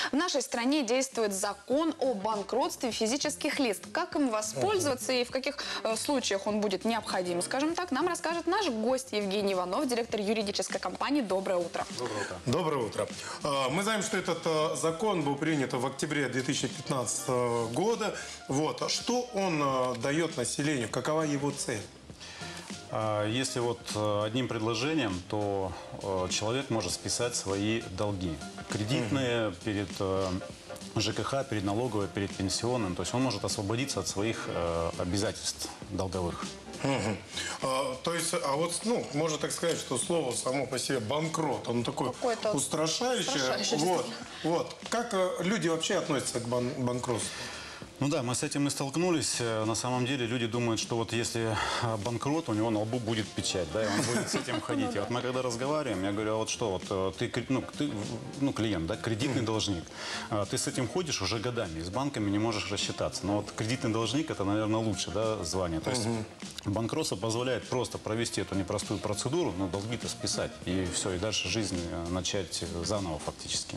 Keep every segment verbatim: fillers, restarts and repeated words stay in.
В нашей стране действует закон о банкротстве физических лиц. Как им воспользоваться и в каких э, случаях он будет необходим, скажем так, нам расскажет наш гость Евгений Иванов, директор юридической компании. Доброе утро. Доброе утро. Доброе утро. Мы знаем, что этот закон был принят в октябре две тысячи пятнадцатого года. Вот. Что он дает населению? Какова его цель? Если вот одним предложением, то человек может списать свои долги. Кредитные, перед ЖКХ, перед налоговой, перед пенсионным. То есть он может освободиться от своих обязательств долговых. Угу. А, то есть, а вот, ну, можно так сказать, что слово само по себе банкрот, оно такое устрашающее. устрашающее вот, вот. Как люди вообще относятся к бан банкротству? Ну да, мы с этим и столкнулись. На самом деле люди думают, что вот если банкрот, у него на лбу будет печать, да, и он будет с этим ходить. И вот мы когда разговариваем, я говорю, а вот что, вот ты, ну, ты, ну клиент, да, кредитный должник, ты с этим ходишь уже годами, и с банками не можешь рассчитаться. Но вот кредитный должник, это, наверное, лучше, да, звание. То есть банкротство позволяет просто провести эту непростую процедуру, но долги-то списать, и все, и дальше жизнь начать заново фактически.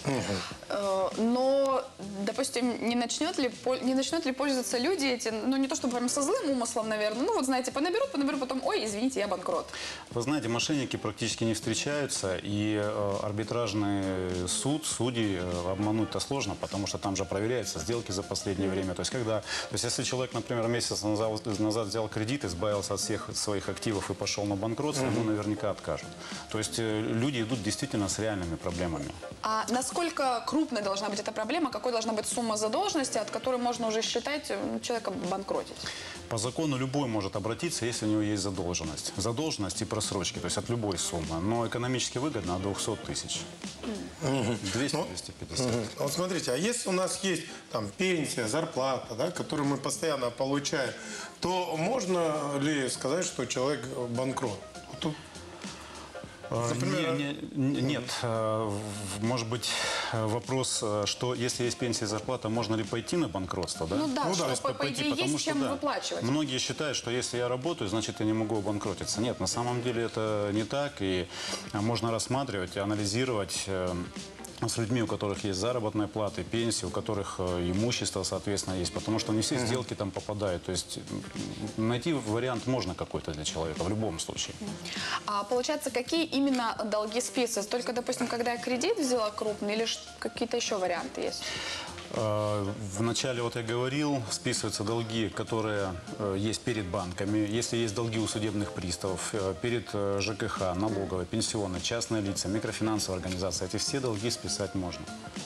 Но, допустим, не начнет ли, не начнет ли пользоваться люди эти, ну не то чтобы прям со злым умыслом, наверное, ну вот знаете, понаберут, понаберут, потом, ой, извините, я банкрот. Вы знаете, мошенники практически не встречаются, и э, арбитражный суд, судьи э, обмануть-то сложно, потому что там же проверяются сделки за последнее время. То есть, когда, то есть, если человек, например, месяц назад, назад взял кредит, избавился от всех своих активов и пошел на банкротство, ему наверняка откажут. То есть, э, люди идут действительно с реальными проблемами. А насколько крупной должна быть эта проблема, какой должна быть сумма задолженности, от которой можно уже считать человека банкротить? По закону любой может обратиться, если у него есть задолженность. Задолженность и просрочки, то есть от любой суммы. Но экономически выгодно от двухсот тысяч. двести — двести пятьдесят. Вот смотрите, а если у нас есть там пенсия, зарплата, да, которую мы постоянно получаем, то можно ли сказать, что человек банкрот? Тут... Например... Не, не, нет. Может быть, вопрос, что если есть пенсия и зарплата, можно ли пойти на банкротство? Да? Ну да, ну, что да, по, по идее есть чем да, выплачивать. Многие считают, что если я работаю, значит я не могу обанкротиться. Нет, на самом деле это не так. И можно рассматривать, анализировать с людьми, у которых есть заработная плата, пенсии, у которых э, имущество, соответственно, есть. Потому что не все сделки там попадают. То есть найти вариант можно какой-то для человека в любом случае. А получается, какие именно долги списываются? Только, допустим, когда я кредит взяла крупный, или какие-то еще варианты есть? Вначале, вот я говорил, списываются долги, которые э, есть перед банками. Если есть долги у судебных приставов, э, перед э, ЖКХ, налоговой, пенсионной, частные лица, микрофинансовые организации, эти все долги списать можно.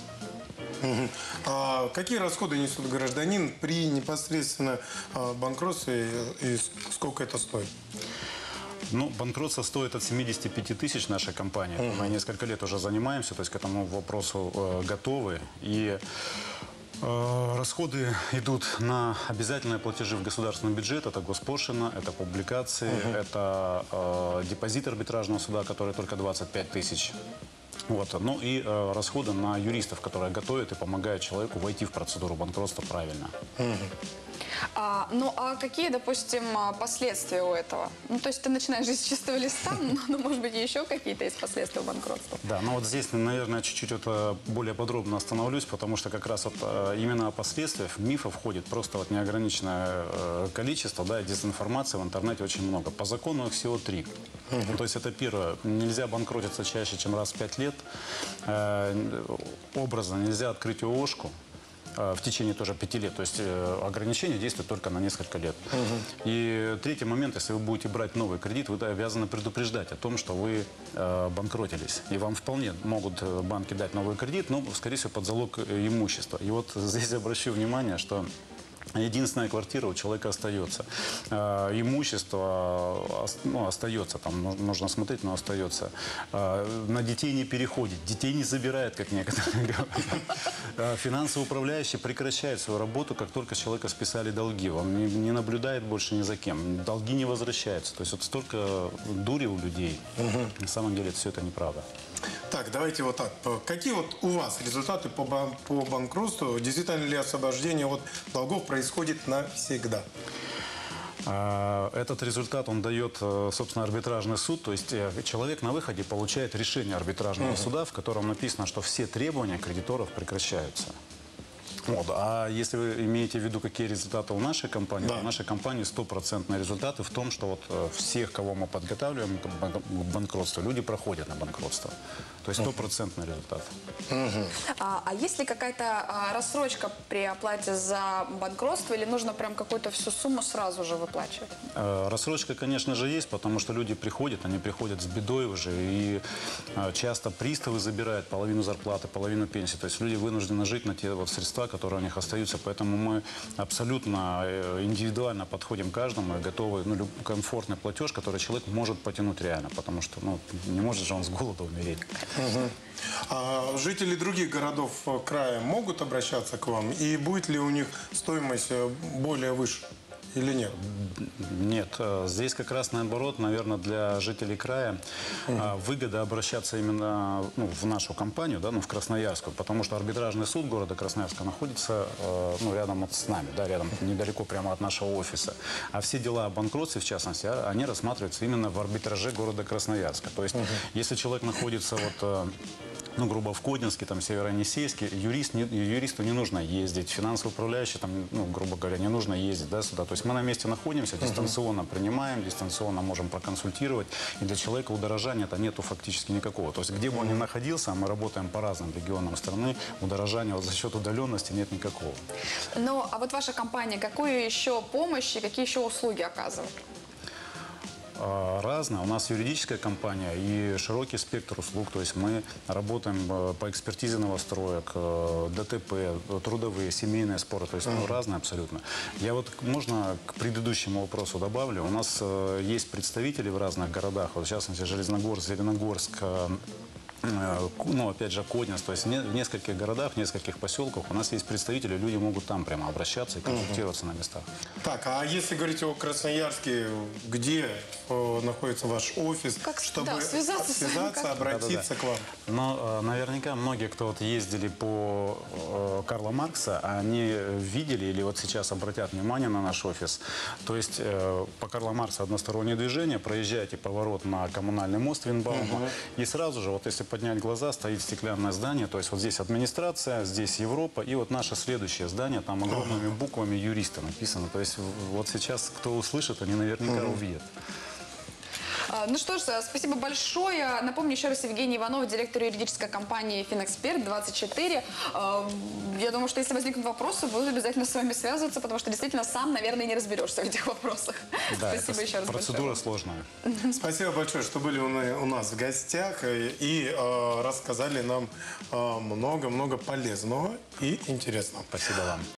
А какие расходы несут гражданин при непосредственно э, банкротстве и сколько это стоит? Ну, банкротство стоит от семидесяти пяти тысяч наша компания. Uh-huh. Мы несколько лет уже занимаемся, то есть к этому вопросу э, готовы. И э, расходы идут на обязательные платежи в государственный бюджет. Это госпошлина, это публикации, uh-huh. это э, депозит арбитражного суда, который только двадцать пять тысяч. Вот. Ну и э, расходы на юристов, которые готовят и помогают человеку войти в процедуру банкротства правильно. Uh-huh. А, ну, а какие, допустим, последствия у этого? Ну, то есть ты начинаешь жить с чистого листа, но, ну, может быть, еще какие-то есть последствия банкротства? Да, ну вот здесь, наверное, чуть-чуть это более подробно остановлюсь, потому что как раз вот именно о последствиях мифов входит просто вот неограниченное количество, да, и дезинформации в интернете очень много. По закону их всего три. Uh-huh. То есть это первое, нельзя банкротиться чаще, чем раз в пять лет. Э, образно нельзя открыть ООшку в течение тоже пяти лет. То есть э, ограничения действуют только на несколько лет. Uh-huh. И третий момент, если вы будете брать новый кредит, вы обязаны предупреждать о том, что вы э, банкротились. И вам вполне могут банки дать новый кредит, но, скорее всего, под залог имущества. И вот здесь обращу внимание, что единственная квартира у человека остается. Э, имущество ну, остается, там нужно смотреть, но остается. Э, на детей не переходит, детей не забирает, как некоторые говорят. Финансовый управляющий прекращает свою работу, как только с человека списали долги. Он не, не наблюдает больше ни за кем. Долги не возвращаются. То есть вот столько дури у людей. Угу. На самом деле все это неправда. Так, давайте вот так. Какие вот у вас результаты по, бан по банкротству? Действительно ли освобождение от долгов происходит навсегда? А, Этот результат, он дает, э, собственно, арбитражный суд. То есть э, человек на выходе получает решение арбитражного суда, в котором написано, что все требования кредиторов прекращаются. Вот. А если вы имеете в виду, какие результаты у нашей компании, Да. то у нашей компании стопроцентные результаты в том, что вот э, всех, кого мы подготавливаем к бан- к банкротству, люди проходят на банкротство. То есть стопроцентный результат. А, а есть ли какая-то а, рассрочка при оплате за банкротство или нужно прям какую-то всю сумму сразу же выплачивать? Э, Рассрочка, конечно же, есть, потому что люди приходят, они приходят с бедой уже, и э, часто приставы забирают половину зарплаты, половину пенсии. То есть люди вынуждены жить на те вот средства, которые у них остаются. Поэтому мы абсолютно э, индивидуально подходим к каждому и готовы, ну, люб- комфортный платеж, который человек может потянуть реально, потому что, ну, не может же он с голоду умереть. А жители других городов э, края могут обращаться к вам? И будет ли у них стоимость э, более выше или нет? Нет, э, здесь как раз наоборот, наверное, для жителей края э, выгода обращаться именно, ну, в нашу компанию, да, ну, в Красноярскую, потому что арбитражный суд города Красноярска находится, э, ну, рядом вот с нами, да, рядом, недалеко прямо от нашего офиса. А все дела о банкротстве, в частности, а, они рассматриваются именно в арбитраже города Красноярска. То есть, если человек находится вот... э, ну, грубо, в Кодинске, там, Северо-Енисейске, юрист, не, юристу не нужно ездить, финансовый управляющий, там, ну, грубо говоря, не нужно ездить, да, сюда. То есть мы на месте находимся, дистанционно принимаем, дистанционно можем проконсультировать, и для человека удорожания-то нету фактически никакого. То есть где бы он ни находился, а мы работаем по разным регионам страны, удорожания вот за счет удаленности нет никакого. Ну, а вот ваша компания какую еще помощь и какие еще услуги оказывает? А, разное. У нас юридическая компания и широкий спектр услуг. То есть мы работаем э, по экспертизе новостроек, э, ДТП, э, трудовые, семейные споры. То есть ну, разные абсолютно. Я вот, можно к предыдущему вопросу добавлю. У нас э, есть представители в разных городах. Вот, в частности, Железногорск, Зеленогорск, э, э, ну, опять же, Кодинск. То есть не- в нескольких городах, в нескольких поселках у нас есть представители, люди могут там прямо обращаться и консультироваться на местах. Так, а если говорить о Красноярске, где э, находится ваш офис, Как, чтобы да, связаться с вами связаться, как? обратиться к вам? Но э, наверняка многие, кто вот ездили по э, Карла Маркса, они видели или вот сейчас обратят внимание на наш офис. То есть э, по Карла Маркса одностороннее движение, проезжаете поворот на коммунальный мост Винбаума, и сразу же, вот если поднять глаза, стоит стеклянное здание. То есть вот здесь администрация, здесь Европа, и вот наше следующее здание, там огромными буквами юристы написано. То есть в- вот сейчас, кто услышит, они наверняка увидят. А, Ну что ж, спасибо большое. Напомню еще раз, Евгений Иванов, директор юридической компании «Финэксперт двадцать четыре». А, Я думаю, что если возникнут вопросы, буду обязательно с вами связываться, потому что действительно сам, наверное, не разберешься в этих вопросах. Да, Спасибо это еще раз процедура большое. сложная. Спасибо большое, что были у на- у нас в гостях и, и, э, рассказали нам э, много-много полезного и интересного. Спасибо вам.